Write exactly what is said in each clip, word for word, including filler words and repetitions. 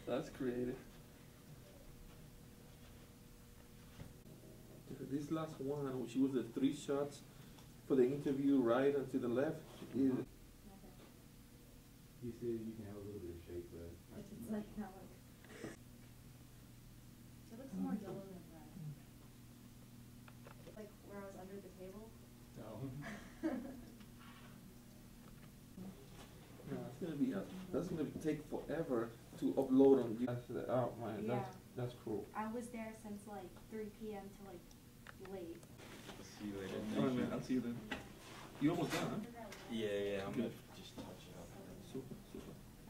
That's creative. This last one, which was the three shots for the interview, right and to the left. Is He said you can have a little bit of shape, but It's just like not like. It looks more yellow than red. Like where I was under the table. no. no, it's gonna be uh, that's gonna take forever to upload on. That's the, oh man, Yeah. that's that's cool. I was there since like three P M to like late. See you later. All right, man. I'll see you then. You almost done, huh? Yeah, yeah, I'm Good. gonna just touch it up. Super, super.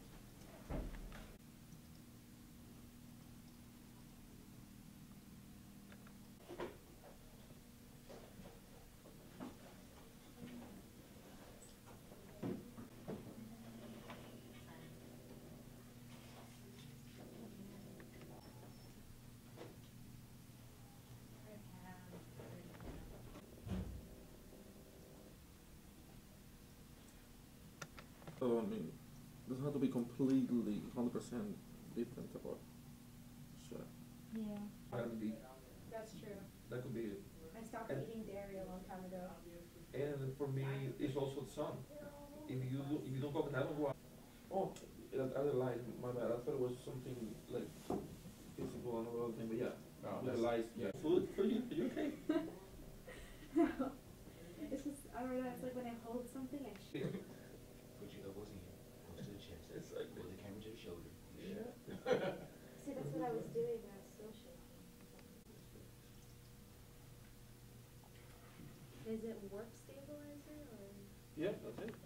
So I mean, doesn't have to be completely hundred percent different about shot. Yeah. That could be That's true. that could be it. I stopped And- eating dairy a long time ago. And for me, it's also the sun. If you do, if you don't go, I don't go out. Oh, that other light, my bad. I thought it was something like physical and all thing, but yeah, No, the that's- lights. Yeah. Food for you? Are you okay? No. It's just, I don't know, it's like when I hold something, I sh- Put your elbows in here, close to the chest. It's like Hold the camera to the shoulder. Yeah. See, that's what I was doing, and I was still shaking. Is it warp stabilizer or? Yeah, that's it.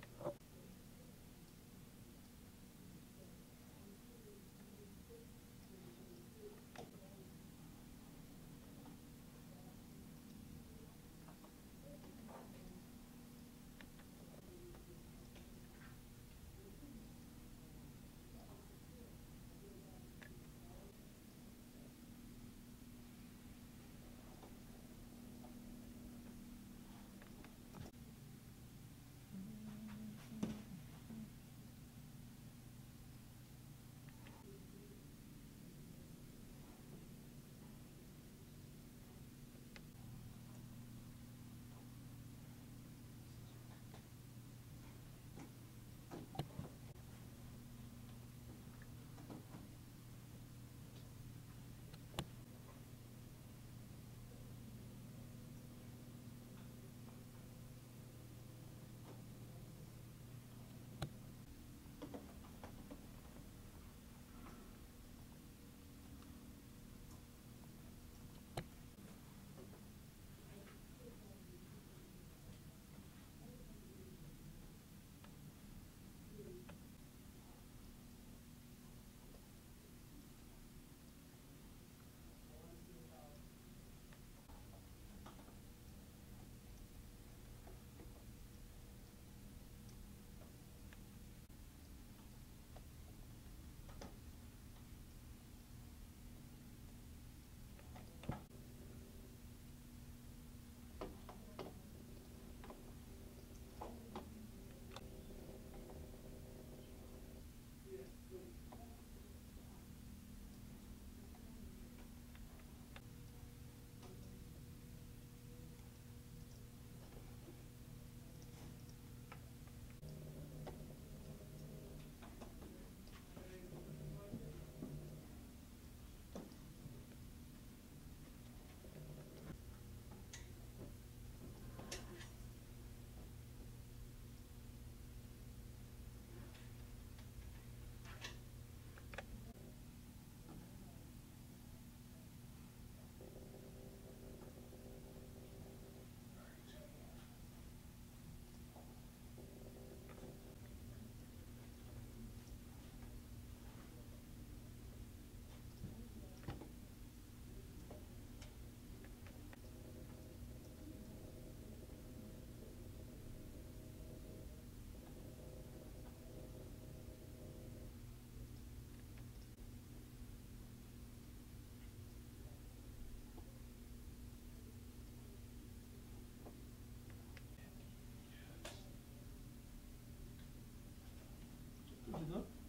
Good enough.